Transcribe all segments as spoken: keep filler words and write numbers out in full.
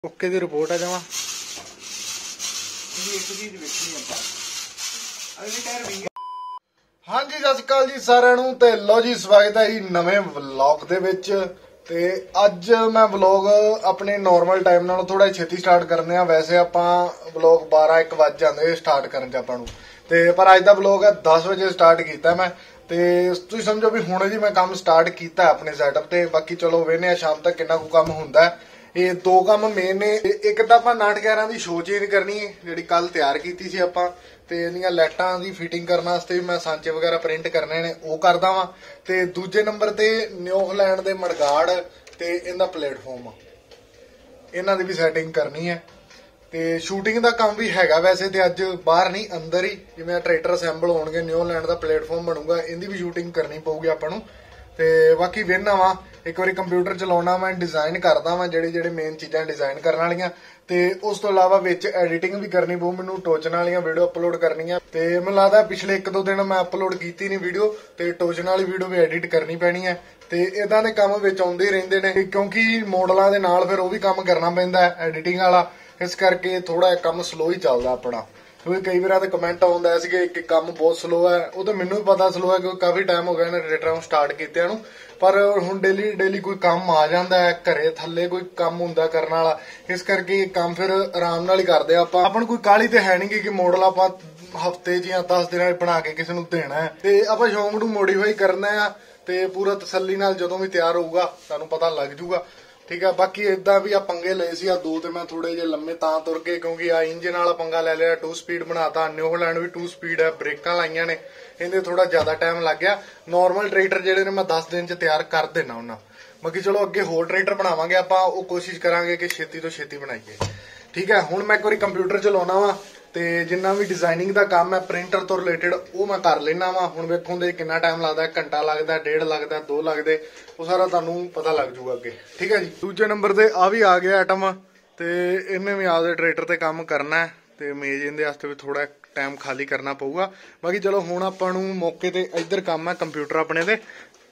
Okay दी report है जमा हाँ जी सत श्री अकाल जी सारिਆਂ ਨੂੰ ਤੇ ਲੋ जी स्वागत है जी नवे व्लॉग ਦੇ ਵਿੱਚ ਤੇ ਅੱਜ मैं व्लॉग अपने नॉर्मल टाइम ਨਾਲੋਂ थोड़ा ਛੇਤੀ स्टार्ट करने ਆ। वैसे ਆਪਾਂ व्लॉग बारह एक ਵਜ ਜਾਂਦੇ स्टार्ट ਕਰਨ ਚ ਆਪਾਂ ਨੂੰ ਤੇ ਪਰ ਅੱਜ ਦਾ व्लॉग है दस वजे स्टार्ट ਕੀਤਾ मैं ਤੇ ਤੁਸੀਂ ਸਮਝੋ ਵੀ ਹੁਣੇ ਜੀ मैं काम स्टार्ट ਕੀਤਾ ਆਪਣੇ ਸੈਟਅਪ ਤੇ। ਬਾਕੀ ਚਲੋ ਵੇਖਨੇ ਆ ਸ਼ਾਮ ਤੱਕ ਕਿੰਨਾ ਕੁ ਕੰਮ ਹੁੰਦਾ है। ਇਹ ਦੋ ਕੰਮ ਮੇਨ ਨੇ। ਇੱਕ ਤਾਂ ਆਪਾਂ ਨਾਟ ਗਿਆਰਾਂ ਦੀ ਸ਼ੋ ਚੇਂਜ ਕਰਨੀ ਹੈ ਜਿਹੜੀ ਕੱਲ ਤਿਆਰ ਕੀਤੀ ਸੀ ਆਪਾਂ ਤੇ ਇਹਦੀਆਂ ਲਾਈਟਾਂ ਦੀ ਫਿਟਿੰਗ ਕਰਨ ਵਾਸਤੇ ਵੀ ਮੈਂ ਸਾਂਚੇ ਵਗੈਰਾ ਪ੍ਰਿੰਟ ਕਰਨੇ ਨੇ ਉਹ ਕਰਦਾ ਵਾਂ। ਤੇ ਦੂਜੇ ਨੰਬਰ ਤੇ ਨਿਊ ਹਾਲੈਂਡ ਦੇ ਮੜਗਾੜ ਤੇ ਇਹਦਾ ਪਲੇਟਫਾਰਮ ਇਹਨਾਂ ਦੀ ਵੀ ਸੈਟਿੰਗ ਕਰਨੀ ਹੈ ਤੇ ਸ਼ੂਟਿੰਗ ਦਾ ਕੰਮ ਵੀ ਹੈਗਾ ਵੈਸੇ ਤੇ ਅੱਜ ਬਾਹਰ ਨਹੀਂ ਅੰਦਰ ਹੀ ਜਿਵੇਂ ਟਰੈਕਟਰ ਅਸੈਂਬਲ ਹੋਣਗੇ ਨਿਊ ਹਾਲੈਂਡ ਦਾ ਪਲੇਟਫਾਰਮ ਬਣੂਗਾ ਇਹਦੀ ਵੀ ਸ਼ੂਟਿੰਗ ਕਰਨੀ ਪਊਗੀ ਆਪਾਂ ਨੂੰ। ਤੇ ਬਾਕੀ ਵੇਖਣਾ ਵਾ ਇੱਕ ਵਾਰੀ ਕੰਪਿਊਟਰ ਚਲਾਉਣਾ ਮੈਂ ਡਿਜ਼ਾਈਨ ਕਰਦਾ ਵਾਂ ਜਿਹੜੇ ਜਿਹੜੇ ਮੇਨ ਚੀਜ਼ਾਂ ਡਿਜ਼ਾਈਨ ਕਰਨ ਵਾਲੀਆਂ ਤੇ ਉਸ ਤੋਂ ਇਲਾਵਾ ਵਿੱਚ ਐਡੀਟਿੰਗ ਵੀ ਕਰਨੀ ਪਊ ਮੈਨੂੰ ਟੋਚਨ ਵਾਲੀਆਂ ਵੀਡੀਓ ਅਪਲੋਡ ਕਰਨੀਆਂ। ਤੇ ਮੈਨੂੰ ਲੱਗਦਾ ਪਿਛਲੇ ਇੱਕ ਦੋ ਦਿਨ ਮੈਂ ਅਪਲੋਡ ਕੀਤੀ ਨਹੀਂ ਵੀਡੀਓ ਤੇ ਟੋਚਨ ਵਾਲੀ ਵੀਡੀਓ ਵੀ ਐਡਿਟ ਕਰਨੀ ਪੈਣੀ ਹੈ ਤੇ ਇਦਾਂ ਦੇ ਕੰਮ ਵਿੱਚ ਆਉਂਦੇ ਹੀ ਰਹਿੰਦੇ ਨੇ ਕਿਉਂਕਿ ਮਾਡਲਾਂ ਦੇ ਨਾਲ ਫਿਰ ਉਹ ਵੀ ਕੰਮ ਕਰਨਾ ਪੈਂਦਾ ਐਡੀਟਿੰਗ ਵਾਲਾ। ਇਸ ਕਰਕੇ ਥੋੜਾ ਕੰਮ ਸਲੋ ਹੀ ਚੱਲਦਾ ਆਪਣਾ ਕਿਉਂਕਿ ਕਈ ਵਾਰ ਤੇ ਕਮੈਂਟ ਆਉਂਦਾ ਸੀ ਕਿ ਕੰਮ ਬਹੁਤ ਸਲੋ ਹੈ। ਉਹ ਤਾਂ ਮੈਨੂੰ ਵੀ ਪਤਾ ਸਲੋ ਹੈ ਕਿਉਂਕਿ ਕਾਫੀ ਟਾਈਮ ਹੋ ਗਿਆ ਨੇ ਰੇਟਰਾਂ ਨੂੰ ਸਟਾਰਟ ਕੀਤਿਆਂ ਨੂੰ। ਪਰ ਹੁਣ ਡੇਲੀ ਡੇਲੀ ਕੋਈ ਕੰਮ ਆ ਜਾਂਦਾ ਹੈ ਘਰੇ ਥੱਲੇ ਕੋਈ ਕੰਮ ਹੁੰਦਾ ਕਰਨ ਵਾਲਾ ਇਸ ਕਰਕੇ ਕੰਮ ਫਿਰ ਆਰਾਮ ਨਾਲ ਹੀ ਕਰਦੇ ਆ ਆਪਾਂ। ਆਪਾਂ ਨੂੰ ਕੋਈ ਕਾਹਲੀ ਤੇ ਹੈ ਨਹੀਂ ਕਿ ਮਾਡਲ ਆਪਾਂ ਹਫਤੇ ਜਾਂ ਦਸ ਦਿਨਾਂ ਬਣਾ ਕੇ ਕਿਸੇ ਨੂੰ ਦੇਣਾ ਹੈ ਤੇ ਆਪਾਂ ਸ਼ੌਂਕ ਨੂੰ ਮੋਡੀਫਾਈ ਕਰਨਾ ਆ ਤੇ ਪੂਰਾ ਤਸੱਲੀ ਨਾਲ ਜਦੋਂ ਵੀ ਤਿਆਰ ਹੋਊਗਾ ਤੁਹਾਨੂੰ ਪਤਾ ਲੱਗ ਜੂਗਾ ਠੀਕ ਹੈ। ਬਾਕੀ ਇਦਾਂ ਵੀ ਆ ਪੰਗੇ ਲਏ ਸੀ ਆ ਦੋ ਤੇ ਮੈਂ ਥੋੜੇ ਜਿਹੇ ਲੰਮੇ ਤਾਂ ਤੁਰ ਗਏ ਕਿਉਂਕਿ ਆ ਇੰਜਨ ਵਾਲਾ ਪੰਗਾ ਲੈ ਲਿਆ ਟੂ ਸਪੀਡ ਬਣਾਤਾ। ਨਿਊ ਹਾਲੈਂਡ ਵੀ ਟੂ ਸਪੀਡ ਹੈ ਬ੍ਰੇਕਾਂ ਲਾਈਆਂ ਨੇ ਇਹਦੇ ਥੋੜਾ ਜ਼ਿਆਦਾ ਟਾਈਮ ਲੱਗ ਗਿਆ। ਨਾਰਮਲ ਟਰੈਕਟਰ ਜਿਹੜੇ ਨੇ ਮੈਂ ਦਸ ਦਿਨ ਚ ਤਿਆਰ ਕਰ ਦੇਣਾ ਉਹਨਾਂ। ਬਾਕੀ ਚਲੋ ਅੱਗੇ ਹੋਰ ਟਰੈਕਟਰ ਬਣਾਵਾਂਗੇ ਆਪਾਂ ਉਹ ਕੋਸ਼ਿਸ਼ ਕਰਾਂਗੇ ਕਿ ਛੇਤੀ ਤੋਂ ਛੇਤੀ ਬਣਾਈਏ ਠੀਕ ਹੈ। ਹੁਣ ਮੈਂ ਇੱਕ ਵਾਰੀ ਕੰਪਿਊਟਰ ਚਲਾਉਣਾ ਵਾ ਤੇ ਜਿੰਨਾ ਵੀ ਡਿਜ਼ਾਈਨਿੰਗ ਦਾ ਕੰਮ ਹੈ ਪ੍ਰਿੰਟਰ ਤੋਂ ਰਿਲੇਟਡ ਉਹ ਮੈਂ ਕਰ ਲੈਣਾ ਵਾ। ਹੁਣ ਵੇਖੋ ਦੇ ਕਿੰਨਾ ਟਾਈਮ ਲੱਗਦਾ ਘੰਟਾ ਲੱਗਦਾ ਡੇਢ ਲੱਗਦਾ ਦੋ ਲੱਗਦੇ ਉਹ ਸਾਰਾ ਤੁਹਾਨੂੰ ਪਤਾ ਲੱਗ ਜੂਗਾ ਅੱਗੇ ਠੀਕ ਹੈ ਜੀ। ਦੂਜੇ ਨੰਬਰ ਤੇ ਆ ਵੀ ਆ ਗਿਆ ਆਈਟਮ ਤੇ ਇਹਨੇ ਵੀ ਆਪਦੇ ਟਰੈਕਟਰ ਤੇ ਕੰਮ ਕਰਨਾ ਤੇ ਮੇਜ ਇਹਦੇ ਵਾਸਤੇ ਵੀ ਥੋੜਾ ਟਾਈਮ ਖਾਲੀ ਕਰਨਾ ਪਊਗਾ। ਬਾਕੀ ਚਲੋ ਹੁਣ ਆਪਾਂ ਨੂੰ ਮੌਕੇ ਤੇ ਇੱਧਰ ਕੰਮ ਹੈ ਕੰਪਿਊਟਰ ਆਪਣੇ ਦੇ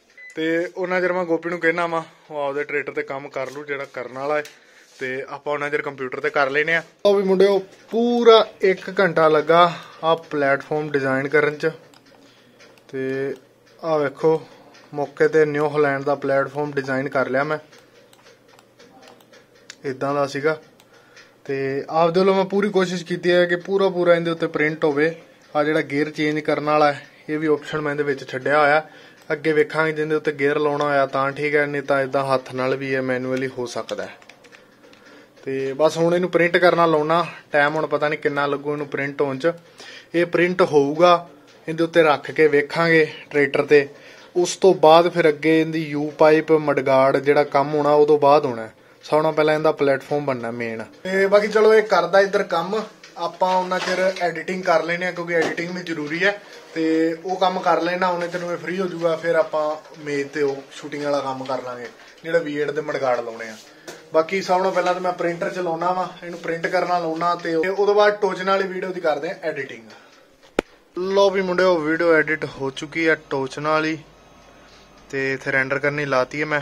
ਤੇ ਉਹਨਾਂ ਚਿਰ ਮੈਂ ਗੋਪੀ ਨੂੰ ਕਹਿਣਾ ਵਾ ਉਹ ਆਪਦੇ ਟਰੈਕਟਰ ਤੇ ਕੰਮ ਕਰ ਲੂ ਜਿਹੜਾ ਕਰਨ ਵਾਲਾ ਹੈ ਤੇ ਆਪਾਂ ਉਹਨਾਂ ਚਿਰ ਕੰਪਿਊਟਰ ਤੇ ਕਰ ਲੈਨੇ ਆ। ਉਹ ਵੀ ਮੁੰਡਿਓ ਪੂਰਾ ਇੱਕ ਘੰਟਾ ਲੱਗਾ ਆ ਪਲੇਟਫਾਰਮ ਡਿਜ਼ਾਈਨ ਕਰਨ ਚ ਤੇ ਆ ਵੇਖੋ ਮੌਕੇ ਤੇ ਨਿਊ ਹਾਲੈਂਡ ਦਾ ਪਲੇਟਫਾਰਮ ਡਿਜ਼ਾਈਨ ਕਰ ਲਿਆ ਮੈਂ ਇਦਾਂ ਦਾ ਸੀਗਾ ਤੇ ਆਪਦੇ ਵੱਲੋਂ ਮੈਂ ਪੂਰੀ ਕੋਸ਼ਿਸ਼ ਕੀਤੀ ਹੈ ਕਿ ਪੂਰਾ ਪੂਰਾ ਇਹਦੇ ਉੱਤੇ ਪ੍ਰਿੰਟ ਹੋਵੇ। ਆ ਜਿਹੜਾ ਗੇਅਰ ਚੇਂਜ ਕਰਨ ਵਾਲਾ ਇਹ ਵੀ ਆਪਸ਼ਨ ਮੈਂ ਇਹਦੇ ਵਿੱਚ ਛੱਡਿਆ ਹੋਇਆ ਅੱਗੇ ਵੇਖਾਂਗੇ ਜਿਹਦੇ ਉੱਤੇ ਗੇਅਰ ਲਾਉਣਾ ਹੋਇਆ ਤਾਂ ਠੀਕ ਹੈ ਨਹੀਂ ਤਾਂ ਇਦਾਂ ਹੱਥ ਨਾਲ ਵੀ ਇਹ ਮੈਨੂਅਲੀ ਹੋ ਸਕਦਾ ਤੇ ਬਸ ਹੁਣ ਇਹਨੂੰ ਪ੍ਰਿੰਟ ਕਰਨਾ ਲਾਉਣਾ ਟਾਈਮ ਹੁਣ ਪਤਾ ਨਹੀਂ ਕਿੰਨਾ ਲੱਗੂ ਇਹਨੂੰ ਪ੍ਰਿੰਟ ਹੋਣ ਚ। ਇਹ ਪ੍ਰਿੰਟ ਹੋਊਗਾ ਇਹਦੇ ਉੱਤੇ ਰੱਖ ਕੇ ਵੇਖਾਂਗੇ ਟਰੈਕਟਰ ਤੇ ਉਸ ਤੋਂ ਬਾਅਦ ਫਿਰ ਅੱਗੇ ਇਹਦੀ ਯੂ ਪਾਈਪ ਮਡਗਾਰਡ ਜਿਹੜਾ ਕੰਮ ਹੋਣਾ ਉਹ ਤੋਂ ਬਾਅਦ ਹੋਣਾ। ਸਭ ਤੋਂ ਪਹਿਲਾਂ ਇਹਦਾ ਪਲੇਟਫਾਰਮ ਬਣਨਾ ਮੇਨ ਤੇ ਬਾਕੀ ਚਲੋ ਇਹ ਕਰਦਾ ਇੱਧਰ ਕੰਮ ਆਪਾਂ ਉਹਨਾਂ ਚਿਰ ਐਡੀਟਿੰਗ ਕਰ ਲੈਨੇ ਆ ਕਿਉਂਕਿ ਐਡੀਟਿੰਗ ਵੀ ਜ਼ਰੂਰੀ ਹੈ ਤੇ ਉਹ ਕੰਮ ਕਰ ਲੈਣਾ ਉਹਨੇ ਤੈਨੂੰ ਫ੍ਰੀ ਹੋ ਜਾਊਗਾ ਫਿਰ ਆਪਾਂ ਮੇਜ ਤੇ ਉਹ ਸ਼ੂਟਿੰਗ ਵਾਲਾ ਕੰਮ ਕਰ ਲਾਂਗੇ ਜਿਹੜਾ ਵੀ ਏਟ ਦੇ ਮਡਗਾਰਡ ਲਾਉਣੇ ਆ। ਬਾਕੀ ਸਭ ਤੋਂ ਪਹਿਲਾਂ ਤਾਂ ਮੈਂ ਪ੍ਰਿੰਟਰ ਚਲਾਉਣਾ ਵਾ ਇਹਨੂੰ ਪ੍ਰਿੰਟ ਕਰਨਾ ਲਾਉਣਾ ਤੇ ਉਹਦੇ ਬਾਅਦ ਟੋਚਨ ਵਾਲੀ ਵੀਡੀਓ ਦੀ ਕਰਦੇ ਆ ਐਡੀਟਿੰਗ। ਲੋ ਵੀ ਮੁੰਡਿਓ ਵੀਡੀਓ ਐਡਿਟ ਹੋ ਚੁੱਕੀ ਹੈ ਟੋਚਨ ਵਾਲੀ ਤੇ ਇੱਥੇ ਰੈਂਡਰ ਕਰਨੀ ਲਾਤੀ ਹੈ ਮੈਂ।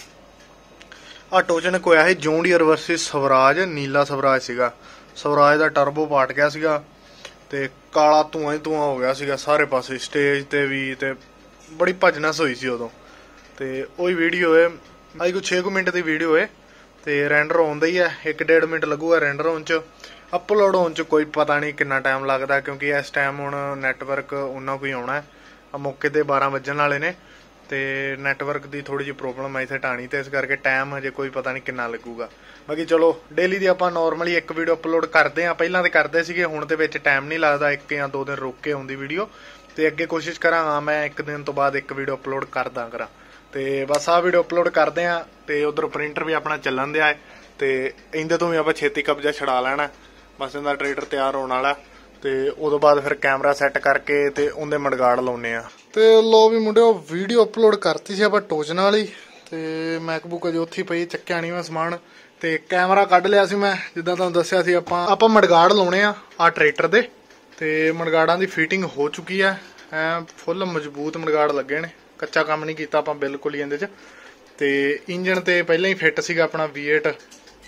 ਆ ਟੋਚਨ ਕੋਇਆ ਹੈ ਜੌਨ ਡੀਅਰ ਵਰਸਸ ਸਵਰਾਜ ਨੀਲਾ ਸਵਰਾਜ ਸੀਗਾ। ਸਵਰਾਜ ਦਾ ਟਰਬੋ ਪਾਟ ਗਿਆ ਸੀਗਾ ਤੇ ਕਾਲਾ ਧੂਆਂ ਹੀ ਧੂਆਂ ਹੋ ਗਿਆ ਸੀਗਾ ਸਾਰੇ ਪਾਸੇ ਸਟੇਜ ਤੇ ਵੀ ਤੇ ਬੜੀ ਭਜਨਸ ਹੋਈ ਸੀ ਉਦੋਂ ਤੇ ਉਹੀ ਵੀਡੀਓ ਹੈ ਅੱਜ ਕੋਈ ਛੇ ਕੁ ਮਿੰਟ ਦੀ ਵੀਡੀਓ ਹੈ ਤੇ ਰੈਂਡਰ ਆਉਂਦਾ ਹੀ ਹੈ ਇੱਕ ਡੇਢ ਮਿੰਟ ਲੱਗੂਗਾ ਰੈਂਡਰ ਹੋਣ ਚ। ਅਪਲੋਡ ਹੋਣ ਚ ਕੋਈ ਪਤਾ ਨਹੀਂ ਕਿੰਨਾ ਟਾਈਮ ਲੱਗਦਾ ਕਿਉਂਕਿ ਇਸ ਟਾਈਮ ਹੁਣ ਨੈਟਵਰਕ ਉਹਨਾਂ ਕੋਈ ਆਉਣਾ ਆ ਮੌਕੇ ਤੇ ਬਾਰਾਂ ਵੱਜਣ ਵਾਲੇ ਨੇ ਤੇ ਨੈਟਵਰਕ ਦੀ ਥੋੜੀ ਜਿਹੀ ਪ੍ਰੋਬਲਮ ਆ ਇੱਥੇ ਢਾਣੀ ਤੇ ਇਸ ਕਰਕੇ ਟਾਈਮ ਹਜੇ ਕੋਈ ਪਤਾ ਨਹੀਂ ਕਿੰਨਾ ਲੱਗੂਗਾ। ਬਾਕੀ ਚਲੋ ਡੇਲੀ ਦੀ ਆਪਾਂ ਨਾਰਮਲੀ ਇੱਕ ਵੀਡੀਓ ਅਪਲੋਡ ਕਰਦੇ ਆ ਪਹਿਲਾਂ ਤੇ ਕਰਦੇ ਸੀਗੇ ਹੁਣ ਤੇ ਵਿੱਚ ਟਾਈਮ ਨਹੀਂ ਲੱਗਦਾ ਇੱਕ ਜਾਂ ਦੋ ਦਿਨ ਰੁਕ ਕੇ ਆਉਂਦੀ ਵੀਡੀਓ ਤੇ ਅੱਗੇ ਕੋਸ਼ਿਸ਼ ਕਰਾਂਗਾ ਮੈਂ ਇੱਕ ਦਿਨ ਤੋਂ ਬਾਅਦ ਇੱਕ ਵੀਡੀਓ ਅਪਲੋਡ ਕਰਦਾ ਕਰਾਂ ਤੇ ਬਸ ਆਹ ਵੀਡੀਓ ਅਪਲੋਡ ਕਰਦੇ ਆ ਤੇ ਉਧਰ ਪ੍ਰਿੰਟਰ ਵੀ ਆਪਣਾ ਚੱਲਣ ਦਿਆ ਹੈ ਤੇ ਇਹਦੇ ਤੋਂ ਵੀ ਆਪਾਂ ਛੇਤੀ ਕਬਜ਼ਾ ਛਡਾ ਲੈਣਾ ਬਸ ਇਹਦਾ ਟਰੈਕਟਰ ਤਿਆਰ ਹੋਣ ਵਾਲਾ ਤੇ ਉਦੋਂ ਬਾਅਦ ਫਿਰ ਕੈਮਰਾ ਸੈੱਟ ਕਰਕੇ ਤੇ ਉਹਦੇ ਮਡਗਾੜ ਲਾਉਨੇ ਆ। ਤੇ ਲੋ ਵੀ ਮੁੰਡਿਓ ਵੀਡੀਓ ਅਪਲੋਡ ਕਰਤੀ ਸੀ ਆਪਾਂ ਟੋਚਨ ਵਾਲੀ ਤੇ ਮੈਕਬੁੱਕ ਅਜੇ ਉੱਥੇ ਪਈ ਚੱਕਿਆ ਨਹੀਂ ਮੈਂ ਸਮਾਨ ਤੇ ਕੈਮਰਾ ਕੱਢ ਲਿਆ ਸੀ ਮੈਂ ਜਿੱਦਾਂ ਤੁਹਾਨੂੰ ਦੱਸਿਆ ਸੀ ਆਪਾਂ ਆਪਾਂ ਮਡਗਾੜ ਲਾਉਣੇ ਆ ਆ ਟਰੈਕਟਰ ਦੇ ਤੇ ਮਡਗਾੜਾਂ ਦੀ ਫਿਟਿੰਗ ਹੋ ਚੁੱਕੀ ਹੈ ਐ ਫੁੱਲ ਮਜ਼ਬੂਤ ਮਡਗਾੜ ਲੱਗੇ ਨੇ ਕੱਚਾ ਕੰਮ ਨਹੀਂ ਕੀਤਾ ਆਪਾਂ ਬਿਲਕੁਲ ਹੀ ਇਹਦੇ ਚ ਤੇ ਇੰਜਨ ਤੇ ਪਹਿਲਾਂ ਹੀ ਫਿੱਟ ਸੀਗਾ ਆਪਣਾ ਵੀ ਏਟ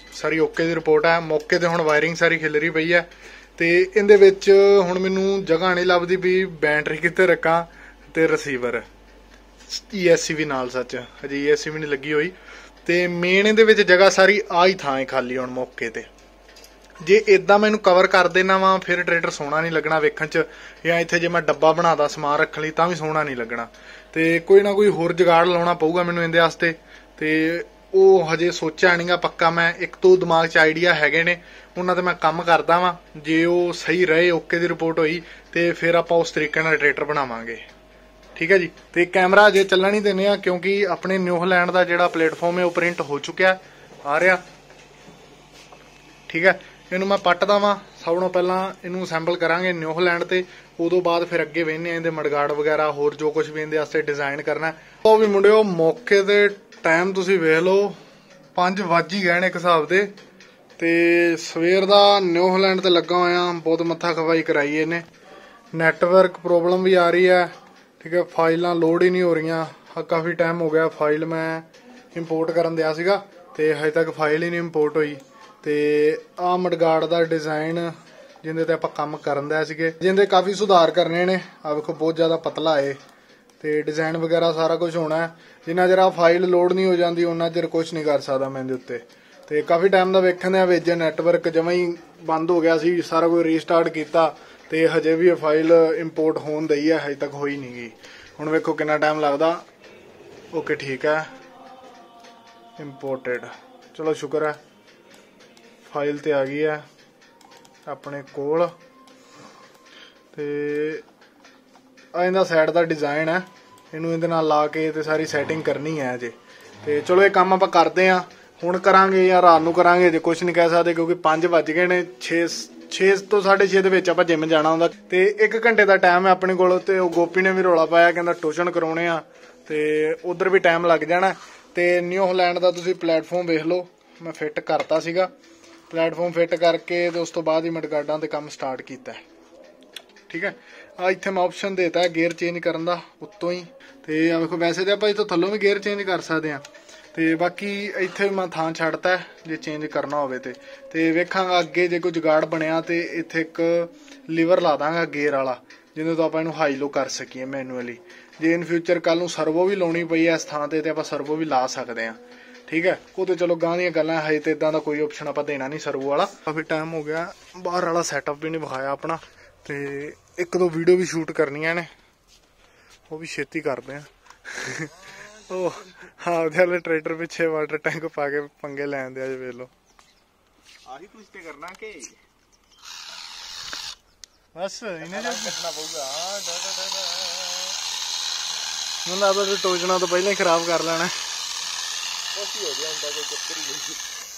ਸਾਰੀ ਓਕੇ ਦੀ ਰਿਪੋर्ट है। मौके ते हुण वायरिंग सारी खिलरी पई है ते इहदे विच हुण मैनूं जगह नहीं लभदी भी बैटरी कित्थे रखां ते रिसीवर ई एस सी भी नाल सच हजे ई एस सी भी नहीं लगी हुई ते मेन इहदे विच जगह सारी आ ही थां है खाली हुण मौके ते। जे इदां मैनूं कवर कर देना वा फिर ट्रैक्टर सोहना नहीं लगना वेखण च, या इत्थे जे मैं डब्बा बनादा समान रखण लई तां भी सोहना नहीं लगना। ते कोई ना कोई होर जुगाड़ लाउणा पऊगा मैनूं इहदे वास्ते ते ਉਹ ਹਜੇ ਸੋਚਿਆ ਨਹੀਂਗਾ ਪੱਕਾ। ਮੈਂ ਇੱਕ ਤੋਂ ਦਿਮਾਗ 'ਚ ਆਈਡੀਆ ਹੈਗੇ ਨੇ, ਉਹਨਾਂ ਤੇ ਮੈਂ ਕੰਮ ਕਰਦਾ ਵਾਂ। ਜੇ ਉਹ ਸਹੀ ਰਹੇ ਓਕੇ ਦੀ ਰਿਪੋਰਟ ਹੋਈ ਤੇ ਫਿਰ ਆਪਾਂ ਉਸ ਤਰੀਕੇ ਨਾਲ ਟਰੈਕਟਰ ਬਣਾਵਾਂਗੇ। ਠੀਕ ਹੈ ਜੀ। ਤੇ ਕੈਮਰਾ ਅਜੇ ਚੱਲਣ ਹੀ ਦਿੰਦੇ ਆ ਕਿਉਂਕਿ ਆਪਣੇ ਨਿਊਜ਼ੀਲੈਂਡ ਦਾ ਜਿਹੜਾ ਪਲੇਟਫਾਰਮ ਹੈ ਉਹ ਪ੍ਰਿੰਟ ਹੋ ਚੁੱਕਿਆ ਆ ਰਿਹਾ। ਠੀਕ ਹੈ, ਇਹਨੂੰ ਮੈਂ ਪੱਟਦਾ ਵਾਂ। ਸਭ ਤੋਂ ਪਹਿਲਾਂ ਇਹਨੂੰ ਅਸੈਂਬਲ ਕਰਾਂਗੇ ਨਿਊਜ਼ੀਲੈਂਡ ਤੇ, ਉਦੋਂ ਬਾਅਦ ਫਿਰ ਅੱਗੇ ਵੇਖਦੇ ਆ ਇਹਦੇ ਮਡਗਾਰਡ ਵਗੈਰਾ ਹੋਰ ਜੋ ਕੁਝ ਵੀ ਇਹਦੇ ਵਾਸਤੇ ਡਿਜ਼ਾਈਨ ਕਰਨਾ। ਉਹ ਵੀ ਮੁੰਡਿਓ ਮੌਕੇ ਤੇ टाइम तुसीं वेख लो पांच वज ही गए ने एक हिसाब दे ते सवेर दा न्यूजीलैंड ते लगा होया। बहुत मत्था खवाई कराई इहने, नैटवर्क प्रॉब्लम भी आ रही है। ठीक है, फाइलां लोड ही नहीं हो रही। काफ़ी टाइम हो गया फाइल मैं इंपोर्ट करन दिया सीगा ते हजे तक फाइल ही नहीं इंपोर्ट हुई। ते आ मडगार्ड दा डिज़ाइन जिंदे ते आपां काम करन दिया सीगे, जिंदे काफ़ी सुधार करने ने। आ वेखो बहुत ज़्यादा पतला है ते डिज़ाइन वगैरह सारा कुछ होना है। जिन्ना चਿਰ फाइल लोड नहीं हो जाती उन्ना चਿਰ कुछ नहीं कर सकता मैं उत्ते। ते काफ़ी टाइम का वेखन दे विच नैटवर्क जमा ही बंद हो गया सी, सारा कुछ रीस्टार्ट किया ते हजे भी फाइल इंपोर्ट होन दई है, हजे तक होई नहीं गई। हुण वेखो कितना टाइम लगता। ओके ठीक है, इंपोर्टेड। चलो शुक्र है फाइल ते आ गई है अपने कोल। ते इहदा साइड का डिज़ाइन है, ਇਹਨੂੰ ਇਹਦੇ ਨਾਲ ਲਾ ਕੇ ਤੇ ਸਾਰੀ ਸੈਟਿੰਗ ਕਰਨੀ ਹੈ ਅਜੇ। ਤੇ ਚਲੋ ਇਹ ਕੰਮ ਆਪਾਂ ਕਰਦੇ ਆ, ਹੁਣ ਕਰਾਂਗੇ ਜਾਂ ਰਾਤ ਨੂੰ ਕਰਾਂਗੇ, ਜੇ ਕੁਝ ਨਹੀਂ ਕਹਿ ਸਕਦੇ ਕਿਉਂਕਿ ਪੰਜ ਵੱਜ ਗਏ ਨੇ। ਛੇ ਛੇ ਤੋਂ ਸਾਢੇ ਛੇ ਦੇ ਵਿੱਚ ਆਪਾਂ ਜਿਮ ਜਾਣਾ ਹੁੰਦਾ ਤੇ ਇੱਕ ਘੰਟੇ ਦਾ ਟਾਈਮ ਹੈ ਆਪਣੇ ਕੋਲ। ਤੇ ਉਹ ਗੋਪੀ ਨੇ ਵੀ ਰੌਲਾ ਪਾਇਆ, ਕਹਿੰਦਾ ਟਿਊਸ਼ਨ ਕਰਾਉਣੇ ਆ ਤੇ ਉਧਰ ਵੀ ਟਾਈਮ ਲੱਗ ਜਾਣਾ। ਤੇ ਨਿਊਜ਼ੀਲੈਂਡ ਦਾ ਤੁਸੀਂ ਪਲੇਟਫਾਰਮ ਵੇਖ ਲਓ, ਮੈਂ ਫਿੱਟ ਕਰਤਾ ਸੀਗਾ। ਪਲੇਟਫਾਰਮ ਫਿੱਟ ਕਰਕੇ ਤੇ ਉਸ ਤੋਂ ਬਾਅਦ ਹੀ ਮਡਗਾਰਡਾਂ ਤੇ ਕੰਮ ਸਟਾਰਟ ਕੀਤਾ। ਠੀਕ ਹੈ, ਆ ਇੱਥੇ ਮੈਂ ਆਪਸ਼ਨ ਦੇਤਾ ਗੇਅਰ ਚੇਂਜ ਕਰਨ ਦਾ ਉੱਤੋਂ ਹੀ। ਤੇ ਆ ਵੇਖੋ ਵੈਸੇ ਤੇ ਆਪਾਂ ਇੱਥੋਂ ਥੱਲੋਂ ਵੀ ਗੇਅਰ ਚੇਂਜ ਕਰ ਸਕਦੇ ਆ ਤੇ ਬਾਕੀ ਇੱਥੇ ਮੈਂ ਥਾਂ ਛੱਡਤਾ ਜੇ ਚੇਂਜ ਕਰਨਾ ਹੋਵੇ ਤੇ। ਤੇ ਵੇਖਾਂਗਾ ਅੱਗੇ ਜੇ ਕੋਈ ਜੁਗਾੜ ਬਣਿਆ ਤੇ ਇੱਥੇ ਇੱਕ ਲੀਵਰ ਲਾ ਦਾਂਗਾ ਗੇਅਰ ਵਾਲਾ, ਜਿਹਦੇ ਤੋਂ ਆਪਾਂ ਇਹਨੂੰ ਹਾਈ ਲੋ ਕਰ ਸਕੀਏ ਮੈਨੂਅਲੀ। ਜੇ ਇਨ ਫਿਊਚਰ ਕੱਲ ਨੂੰ ਸਰਵੋ ਵੀ ਲਾਉਣੀ ਪਈ ਇਸ ਥਾਂ ਤੇ ਤੇ ਆਪਾਂ ਸਰਵੋ ਵੀ ਲਾ ਸਕਦੇ ਆ। ਠੀਕ ਹੈ, ਉਹ ਤੇ ਚਲੋ ਗਾਂ ਦੀਆਂ ਗੱਲਾਂ। ਹਜੇ ਤੇ ਇਦਾਂ ਦਾ ਕੋਈ ਆਪਸ਼ਨ ਆਪਾਂ ਦੇਣਾ ਨਹੀਂ ਸਰਵੋ ਵਾਲਾ। ਕਾਫੀ ਟਾਈਮ ਹੋ ਗਿਆ, ਬਾਹਰ ਵਾਲਾ ਸੈਟਅਪ ਵੀ ਨਹੀਂ ਵਿਖਾਇਆ ਆਪਣਾ। ਤੇ ਇੱਕ ਦੋ ਵੀਡੀਓ ਵੀ ਸ਼ੂਟ ਕਰਨੀਆਂ ਨੇ, ਉਹ ਵੀ ਛੇਤੀ ਕਰਦੇ ਆ। ਉਹ ਹਾਂ ਉਹਦੇ ਟਰੈਕਟਰ ਪਿੱਛੇ ਵਾਟਰ ਟੈਂਕ ਪਾ ਕੇ ਪੰਗੇ ਲੈਣ ਦੇ ਅੱਜ ਵੇਖ ਲਓ। ਆਹੀ ਕੁਝ ਤੇ ਕਰਨਾ ਕਿ ਬਸ ਇਹਨੇ ਜੋ ਕਰਨਾ ਪਊਗਾ। ਮੈਨੂੰ ਲੱਗਦਾ ਤੇ ਟੋਜਣਾ ਤੋਂ ਪਹਿਲਾਂ ਹੀ ਖਰਾਬ ਕਰ ਲੈਣਾ। ਕੁਛ ਹੀ ਹੋ ਗਿਆ ਹੁੰਦਾ, ਕੋਈ ਚੱਕਰ ਹੀ ਨਹੀਂ।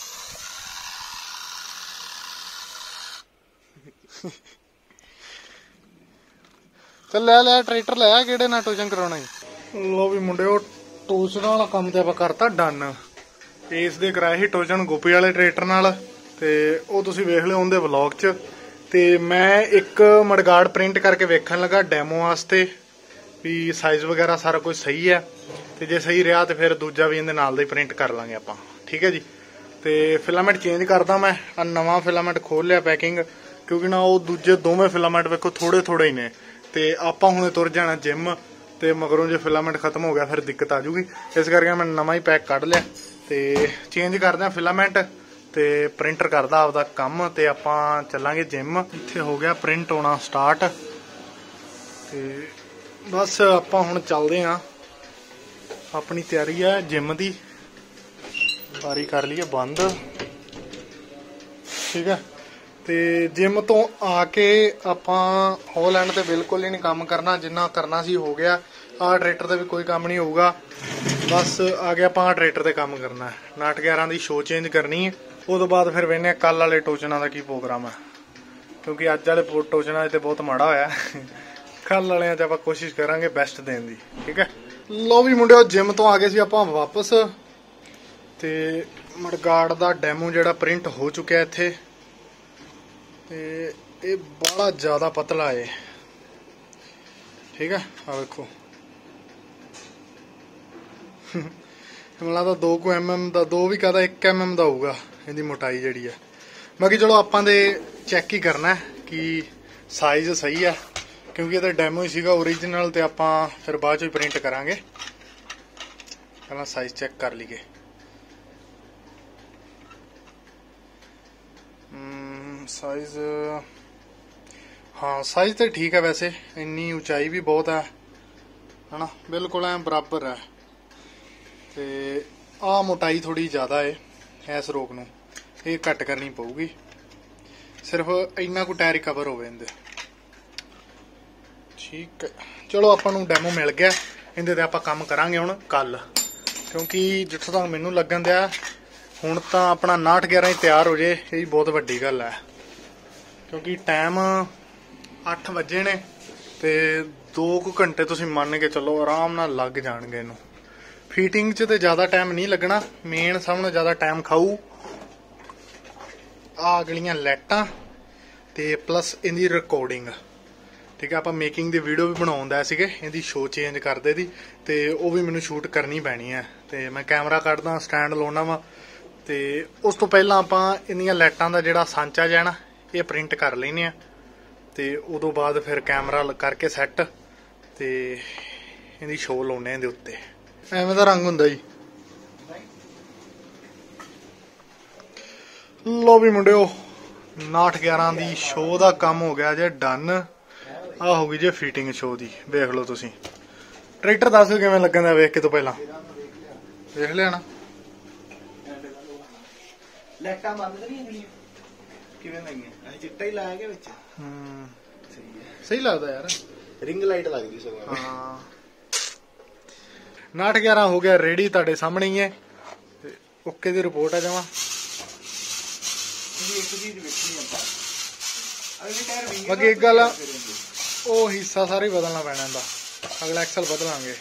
ਚੱਲ ਲੈ ਲੈ ਟਰੈਕਟਰ ਲੈ, ਕਿਹੜੇ ਨਾਲ ਟੋਚਨ ਕਰਾਉਣਾ ਜੀ। ਲੋ ਵੀ ਮੁੰਡਿਓ ਟੋਚਨ ਵਾਲਾ ਕੰਮ ਤੇ ਆਪਾਂ ਕਰਤਾ ਡਨ। ਇਸ ਦੇ ਕਰਾਏ ਸੀ ਟੋਚਨ ਗੋਪੀ ਵਾਲੇ ਟਰੈਕਟਰ ਨਾਲ ਤੇ ਉਹ ਤੁਸੀਂ ਵੇਖ ਲਿਓ ਉਹਦੇ ਵਲੌਗ 'ਚ। ਤੇ ਮੈਂ ਇੱਕ ਮਡਗਾਰਡ ਪ੍ਰਿੰਟ ਕਰਕੇ ਵੇਖਣ ਲੱਗਾ ਡੈਮੋ ਵਾਸਤੇ ਵੀ ਸਾਈਜ਼ ਵਗੈਰਾ ਸਾਰਾ ਕੁਝ ਸਹੀ ਹੈ। ਤੇ ਜੇ ਸਹੀ ਰਿਹਾ ਤੇ ਫਿਰ ਦੂਜਾ ਵੀ ਇਹਦੇ ਨਾਲ ਦਾ ਹੀ ਪ੍ਰਿੰਟ ਕਰ ਲਾਂਗੇ ਆਪਾਂ। ਠੀਕ ਹੈ ਜੀ। ਤੇ ਫਿਲਾਮੈਂਟ ਚੇਂਜ ਕਰਦਾ ਮੈਂ, ਆ ਨਵਾਂ ਫਿਲਾਮੈਂਟ ਖੋਲ ਲਿਆ ਪੈਕਿੰਗ, ਕਿਉਂਕਿ ਨਾ ਉਹ ਦੂਜੇ ਦੋਵੇਂ ਫਿਲਾਮੈਂਟ ਵੇਖੋ ਥੋੜੇ ਥੋੜੇ ਹੀ ਨੇ। ਤੇ ਆਪਾਂ ਹੁਣੇ ਤੁਰ ਜਾਣਾ ਜਿਮ ਤੇ ਮਗਰੋਂ ਜੇ ਫਿਲਾਮੈਂਟ ਖਤਮ ਹੋ ਗਿਆ ਫਿਰ ਦਿੱਕਤ ਆ ਜੂਗੀ। ਇਸ ਕਰਕੇ ਮੈਂ ਨਵਾਂ ਹੀ ਪੈਕ ਕੱਢ ਲਿਆ ਤੇ ਚੇਂਜ ਕਰਦੇ ਆ ਫਿਲਾਮੈਂਟ ਤੇ ਪ੍ਰਿੰਟਰ ਕਰਦਾ ਆਪਦਾ ਕੰਮ ਤੇ ਆਪਾਂ ਚੱਲਾਂਗੇ ਜਿਮ। ਇੱਥੇ ਹੋ ਗਿਆ ਪ੍ਰਿੰਟ ਹੋਣਾ ਸਟਾਰਟ ਤੇ ਬਸ ਆਪਾਂ ਹੁਣ ਚੱਲਦੇ ਆ। ਆਪਣੀ ਤਿਆਰੀ ਹੈ ਜਿਮ ਦੀ, ਬਾਰੀ ਕਰ ਲਈਏ ਬੰਦ। ਠੀਕ ਹੈ, ਤੇ ਜਿਮ ਤੋਂ ਆ ਕੇ ਆਪਾਂ ਹੋਲੈਂਡ ਤੇ ਬਿਲਕੁਲ ਹੀ ਨਹੀਂ ਕੰਮ ਕਰਨਾ, ਜਿੰਨਾ ਕਰਨਾ ਸੀ ਹੋ ਗਿਆ। ਆਹ ਟਰੈਕਟਰ ਤੇ ਵੀ ਕੋਈ ਕੰਮ ਨਹੀਂ ਹੋਊਗਾ, ਬਸ ਆ ਗਿਆ ਆਪਾਂ ਟਰੈਕਟਰ ਤੇ ਕੰਮ ਕਰਨਾ। ਨਾਟ ਗਿਆਰਾਂ ਦੀ ਸ਼ੋ ਚੇਂਜ ਕਰਨੀ ਹੈ, ਉਹ ਤੋਂ ਬਾਅਦ ਫਿਰ ਵੇਖਦੇ ਕੱਲ ਵਾਲੇ ਟੋਚਨਾਂ ਦਾ ਕੀ ਪ੍ਰੋਗਰਾਮ ਹੈ, ਕਿਉਂਕਿ ਅੱਜ ਵਾਲੇ ਟੋਚਨਾਂ ਤੇ ਬਹੁਤ ਮਾੜਾ ਹੋਇਆ। ਕੱਲ ਵਾਲਿਆਂ 'ਚ ਆਪਾਂ ਕੋਸ਼ਿਸ਼ ਕਰਾਂਗੇ ਬੈਸਟ ਦੇਣ ਦੀ। ਠੀਕ ਹੈ, ਲੋ ਵੀ ਮੁੰਡਿਓ ਜਿਮ ਤੋਂ ਆ ਗਏ ਸੀ ਆਪਾਂ ਵਾਪਸ ਤੇ ਮਡਗਾਰਡ ਦਾ ਡੈਮੋ ਜਿਹੜਾ ਪ੍ਰਿੰਟ ਹੋ ਚੁੱਕਿਆ ਇੱਥੇ। ਤੇ ਇਹ ਬੜਾ ਜ਼ਿਆਦਾ ਪਤਲਾ ਹੈ। ਠੀਕ ਹੈ, ਆ ਵੇਖੋ ਮੈਨੂੰ ਲੱਗਦਾ ਦੋ ਕੁ ਐਮ ਐਮ ਦਾ, ਦੋ ਵੀ ਕਹਦਾ ਇੱਕ ਐਮ ਐਮ ਦਾ ਹੋਊਗਾ। ਇਹਦੀ ਮੋਟਾਈ ਜਿਹੜੀ ਹੈ। ਬਾਕੀ ਚਲੋ ਆਪਾਂ ਦੇ ਚੈੱਕ ਹੀ ਕਰਨਾ ਕਿ ਸਾਈਜ਼ ਸਹੀ ਹੈ, ਕਿਉਂਕਿ ਇਹਦਾ ਡੈਮੋ ਹੀ ਸੀਗਾ ਓਰੀਜਨਲ, ਤੇ ਆਪਾਂ ਫਿਰ ਬਾਅਦ ਚ ਪ੍ਰਿੰਟ ਕਰਾਂਗੇ। ਪਹਿਲਾਂ ਸਾਈਜ਼ ਚੈੱਕ ਕਰ ਲਈਏ। ਸਾਈਜ਼ ਹਾਂ ਸਾਈਜ਼ ਤੇ ਠੀਕ ਹੈ, ਵੈਸੇ ਇੰਨੀ ਉਚਾਈ ਵੀ ਬਹੁਤ ਹੈ ਹਨਾ, ਬਿਲਕੁਲ ਐ ਬਰਾਬਰ ਹੈ। ਤੇ ਆ ਮੋਟਾਈ ਥੋੜੀ ਜ਼ਿਆਦਾ ਹੈ ਇਸ ਰੋਕ ਨੂੰ, ਇਹ ਘੱਟ ਕਰਨੀ ਪਊਗੀ। ਸਿਰਫ ਇੰਨਾ ਕੁ ਟਾਇਰ ਕਵਰ ਹੋਵੇ ਇਹਦੇ। ਠੀਕ ਹੈ, ਚਲੋ ਆਪਾਂ ਨੂੰ ਡੈਮੋ ਮਿਲ ਗਿਆ, ਇਹਦੇ ਤੇ ਆਪਾਂ ਕੰਮ ਕਰਾਂਗੇ ਹੁਣ ਕੱਲ, ਕਿਉਂਕਿ ਜਿੱਥੋਂ ਤੱਕ ਮੈਨੂੰ ਲੱਗਣ ਦਿਆ ਹੁਣ ਤਾਂ ਆਪਣਾ ਉਨਾਹਠ ਗਿਆਰਾਂ ਹੀ ਤਿਆਰ ਹੋ ਜੇ, ਇਹ ਬਹੁਤ ਵੱਡੀ ਗੱਲ ਹੈ। ਕਿਉਂਕਿ ਟਾਈਮ ਅੱਠ ਵਜੇ ਨੇ ਤੇ ਦੋ ਕੁ ਘੰਟੇ ਤੁਸੀਂ ਮੰਨ ਕੇ ਚੱਲੋ ਆਰਾਮ ਨਾਲ ਲੱਗ ਜਾਣਗੇ ਇਹਨੂੰ। ਫਿਟਿੰਗ 'ਚ ਤੇ ਜ਼ਿਆਦਾ ਟਾਈਮ ਨਹੀਂ ਲੱਗਣਾ, ਮੇਨ ਸਭ ਨੂੰ ਜ਼ਿਆਦਾ ਟਾਈਮ ਖਾਊ ਆ ਅਗਲੀਆਂ ਲਾਈਟਾਂ ਤੇ ਪਲੱਸ ਇਹਦੀ ਰਿਕਾਰਡਿੰਗ। ਠੀਕ ਹੈ, ਆਪਾਂ ਮੇਕਿੰਗ ਦੀ ਵੀਡੀਓ ਵੀ ਬਣਾਉਂਦਾ ਸੀਗੇ, ਇਹਦੀ ਸ਼ੋ ਚੇਂਜ ਕਰਦੇ ਦੀ, ਤੇ ਉਹ ਵੀ ਮੈਨੂੰ ਸ਼ੂਟ ਕਰਨੀ ਪੈਣੀ ਹੈ। ਤੇ ਮੈਂ ਕੈਮਰਾ ਕੱਢਦਾ, ਸਟੈਂਡ ਲਾਉਣਾ ਵਾ, ਤੇ ਉਸ ਤੋਂ ਪਹਿਲਾਂ ਆਪਾਂ ਇਹਦੀਆਂ ਲਾਈਟਾਂ ਦਾ ਜਿਹੜਾ ਸਾਂਚਾ ਜਿਹਾ ਨਾ ਇਹ ਪ੍ਰਿੰਟ ਕਰ ਲੈਨੇ ਆ, ਤੇ ਉਦੋਂ ਬਾਅਦ ਫਿਰ ਕੈਮਰਾ ਕਰਕੇ ਸੈੱਟ ਤੇ ਇਹਦੀ ਸ਼ੋ ਲਾਉਣੇ ਇਹਦੇ ਉੱਤੇ। ਐਵੇਂ ਦਾ ਰੰਗ ਹੁੰਦਾ ਜੀ। ਲੋ ਵੀ ਮੁੰਡਿਓ, ਉਨਾਹਠ ਗਿਆਰਾਂ ਦੀ ਸ਼ੋ ਦਾ ਕੰਮ ਹੋ ਗਿਆ ਜੇ ਡਨ। ਆ ਹੋ ਗਈ ਜੇ ਫਿਟਿੰਗ ਸ਼ੋ ਦੀ, ਵੇਖ ਲਓ ਤੁਸੀਂ। ਟਰੈਕਟਰ ਦੱਸ ਕਿਵੇਂ ਲੱਗਣ ਦਾ ਵੇਖ ਕੇ ਤੋਂ ਪਹਿਲਾਂ? ਵੇਖ ਲਿਆ ਨਾ? ਲਾਈਟਾਂ ਬੰਦ ਤਾਂ ਨਹੀਂ ਹੁੰਦੀਆਂ? ਕਿਵੇਂ ਲਾਈਆਂ? ਅਹ ਚਿੱਟਾ ਹੀ ਲਾਇਆ ਗਿਆ ਵਿੱਚ। ਹੂੰ ਸਹੀ ਹੈ, ਸਹੀ ਲੱਗਦਾ ਯਾਰ। ਰਿੰਗ ਲਾਈਟ ਲੱਗਦੀ ਸਗੋਂ। ਹਾਂ, ਉਨਾਹਠ ਗਿਆਰਾਂ ਹੋ ਗਿਆ ਰੈਡੀ, ਤੁਹਾਡੇ ਸਾਹਮਣੇ ਹੀ ਹੈ। ਤੇ ਓਕੇ ਦੀ ਰਿਪੋਰਟ ਆ ਜਾਵਾਂ। ਇੱਕ ਚੀਜ਼ ਵੇਖਣੀ ਆਪਾਂ, ਅਗਲੇ ਟਾਇਰ ਵਿੰਗੇ। ਬਾਕੀ ਇੱਕ ਗੱਲ, ਉਹ ਹਿੱਸਾ ਸਾਰਾ ਹੀ ਬਦਲਣਾ ਪੈਣਾ ਇਹਦਾ, ਅਗਲਾ ਐਕਸਲ ਬਦਲਾਂਗੇ।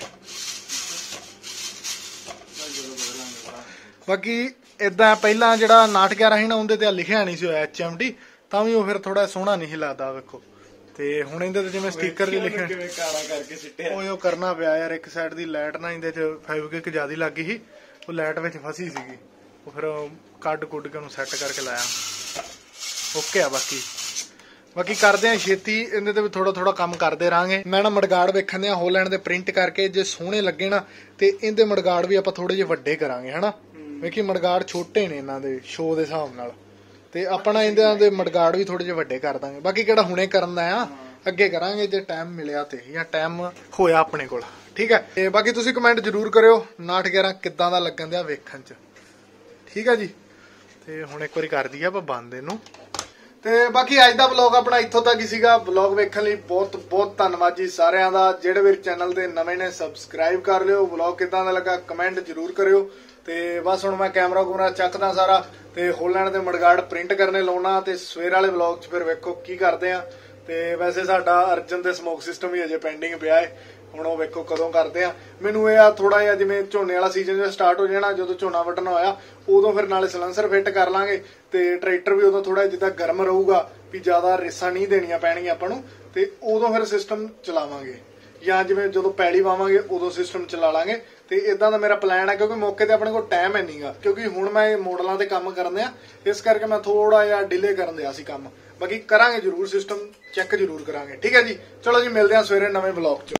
ਬਾਕੀ ਇਦਾਂ ਪਹਿਲਾਂ ਜਿਹੜਾ ਉਨਾਹਠ ਗਿਆਰਾਂ ਸੀ ਨਾ, ਉਹਦੇ ਤੇ ਲਿਖਿਆ ਨਹੀਂ ਸੀ ਹੋਇਆ ਐਚ ਐਮ ਡੀ, ਤਾਂ ਵੀ ਉਹ ਫਿਰ ਥੋੜਾ ਸੋਹਣਾ ਨਹੀਂ ਲੱਗਦਾ ਵੇਖੋ। ਤੇ ਹੁਣ ਇਹਦੇ ਤੇ ਜਿਵੇਂ ਸਟicker ਵੀ ਲਿਖਿਆ, ਕਾਲਾ ਕਰਕੇ ਸਿੱਟਿਆ, ਉਹ ਉਹ ਕਰਨਾ ਪਿਆ ਯਾਰ। ਇੱਕ ਸਾਈਡ ਦੀ ਲਾਈਟ ਨਾ ਇਹਦੇ ਚ ਫੈਬਰਿਕ ਜ਼ਿਆਦਾ ਲੱਗ ਗਈ ਸੀ, ਉਹ ਲਾਈਟ ਵਿੱਚ ਫਸੀ ਸੀਗੀ, ਉਹ ਫਿਰ ਕੱਢ ਕੁੱਢ ਕੇ ਉਹਨੂੰ ਸੈੱਟ ਕਰਕੇ ਲਾਇਆ। ਓਕੇ ਆ। ਬਾਕੀ ਬਾਕੀ ਕਰਦੇ ਆ ਛੇਤੀ, ਇਹਦੇ ਤੇ ਵੀ ਥੋੜਾ ਥੋੜਾ ਕੰਮ ਕਰਦੇ ਰਹਾਂਗੇ। ਮੈਂ ਨਾ ਮੜਗਾੜ ਵੇਖਣ ਦਿਆਂ ਹੋਲੈਂਡ ਦੇ ਪ੍ਰਿੰਟ ਕਰਕੇ, ਜੇ ਸੋਹਣੇ ਲੱਗੇ ਨਾ ਤੇ ਇਹਦੇ ਮੜਗਾੜ ਵੀ ਆਪਾਂ ਥੋੜੇ ਜਿਹੇ ਵੱਡੇ ਕਰਾਂਗੇ ਹਨਾ। ਵੇਖੀ ਮੜਗਾੜ ਛੋਟੇ ਨੇ ਇਹਨਾਂ ਦੇ ਸ਼ੋ ਦੇ ਹਿਸਾਬ ਨਾਲ, ਤੇ ਆਪਣਾ ਇਹਨਾਂ ਦੇ ਮੜਗਾੜ ਵੀ ਥੋੜੇ ਜਿਹੇ ਵੱਡੇ ਕਰ ਦਾਂਗੇ। ਬਾਕੀ ਕਿਹੜਾ ਹੁਣੇ ਕਰਨਾ ਆ, ਅੱਗੇ ਕਰਾਂਗੇ ਜੇ ਟਾਈਮ ਮਿਲਿਆ ਤੇ, ਜਾਂ ਟਾਈਮ ਹੋਇਆ ਆਪਣੇ ਕੋਲ। ਠੀਕ ਹੈ, ਤੇ ਬਾਕੀ ਤੁਸੀਂ ਕਮੈਂਟ ਜ਼ਰੂਰ ਕਰਿਓ ਉਨਾਹਠ ਗਿਆਰਾਂ ਕਿੱਦਾਂ ਦਾ ਲੱਗਣ ਦਿਆ ਵੇਖਣ ਚ। ਠੀਕ ਹੈ ਜੀ, ਤੇ ਹੁਣ ਇੱਕ ਵਾਰੀ ਕਰ ਦਈਏ ਆਪਾਂ ਬੰਦ ਇਹਨੂੰ। ਤੇ ਬਾਕੀ ਅੱਜ ਦਾ ਵਲੌਗ ਆਪਣਾ ਇੱਥੋਂ ਤੱਕ ਹੀ ਸੀਗਾ। ਵਲੌਗ ਵੇਖਣ ਲਈ ਬਹੁਤ ਬਹੁਤ ਧੰਨਵਾਦ ਜੀ ਸਾਰਿਆਂ ਦਾ। ਜਿਹੜੇ ਵੀ ਚੈਨਲ ਤੇ ਨਵੇਂ ਨੇ ਸਬਸਕ੍ਰਾਈਬ ਕਰ ਲਿਓ। ਵਲੌਗ ਕਿੱਦਾਂ ਦਾ ਲੱਗਾ ਕਮੈਂਟ ਜ਼ਰੂਰ ਕਰਿਓ। ਤੇ ਬਸ ਹੁਣ ਮੈਂ ਕੈਮਰਾ ਕੁਮਰਾ ਚੱਕਦਾ ਸਾਰਾ, ਤੇ ਹੋਲੈਂਡ ਦੇ ਮੜਗਾੜ ਪ੍ਰਿੰਟ ਕਰਨੇ ਲਾਉਣਾ, ਤੇ ਸਵੇਰ ਵਾਲੇ ਵਲੌਗ 'ਚ ਫਿਰ ਵੇਖੋ ਕੀ ਕਰਦੇ ਆ। ਤੇ ਵੈਸੇ ਸਾਡਾ ਅਰਜਨ ਦੇ ਸਮੋਕ ਸਿਸਟਮ ਵੀ ਅਜੇ ਪੈਂਡਿੰਗ ਪਿਆ ਹੈ, ਹੁਣ ਉਹ ਵੇਖੋ ਕਦੋਂ ਕਰਦੇ ਆ। ਮੈਨੂੰ ਇਹ ਆ ਥੋੜਾ ਜਿਹਾ ਜਿਵੇਂ ਝੋਨੇ ਵਾਲਾ ਸੀਜ਼ਨ ਜਿਹੜਾ ਸਟਾਰਟ ਹੋ ਜਾਣਾ, ਜਦੋਂ ਝੋਨਾ ਵੱਢਣਾ ਹੋਇਆ ਉਦੋਂ ਫਿਰ ਨਾਲੇ ਸਲੈਂਸਰ ਫਿੱਟ ਕਰ ਲਾਂਗੇ, ਤੇ ਟਰੈਕਟਰ ਵੀ ਉਦੋਂ ਥੋੜਾ ਜਿੱਦਾਂ ਗਰਮ ਰਹੂਗਾ, ਵੀ ਜ਼ਿਆਦਾ ਰੇਸਾਂ ਨਹੀਂ ਦੇਣੀਆਂ ਪੈਣਗੀਆਂ ਆਪਾਂ ਨੂੰ, ਤੇ ਉਦੋਂ ਫਿਰ ਸਿਸਟਮ ਚਲਾਵਾਂਗੇ। ਜਾਂ ਜਿਵੇਂ ਜਦੋਂ ਪੈਲੀ ਪਾਵਾਂਗੇ ਉਦੋਂ ਸਿਸਟਮ ਚਲਾ ਲਾਂਗੇ। ਤੇ ਇਦਾਂ ਦਾ ਮੇਰਾ ਪਲਾਨ ਹੈ, ਕਿਉਂਕਿ ਮੌਕੇ ਤੇ ਆਪਣੇ ਕੋਲ ਟਾਈਮ ਹੈ ਨਹੀਂਗਾ, ਕਿਉਂਕਿ ਹੁਣ ਮੈਂ ਇਹ ਮਾਡਲਾਂ ਤੇ ਕੰਮ ਕਰਨੇ ਆ, ਇਸ ਕਰਕੇ ਮੈਂ ਥੋੜਾ ਜਿਹਾ ਡਿਲੇ ਕਰਨ ਦਿਆ ਸੀ ਕੰਮ। ਬਾਕੀ ਕਰਾਂਗੇ ਜ਼ਰੂਰ, ਸਿਸਟਮ ਚੈੱਕ ਜ਼ਰੂਰ ਕਰਾਂਗੇ। ਠੀਕ ਹੈ ਜੀ, ਚਲੋ ਜੀ ਮਿਲਦੇ ਹਾਂ ਸਵੇਰੇ ਨਵੇਂ ਵਲੌਗ 'ਚ।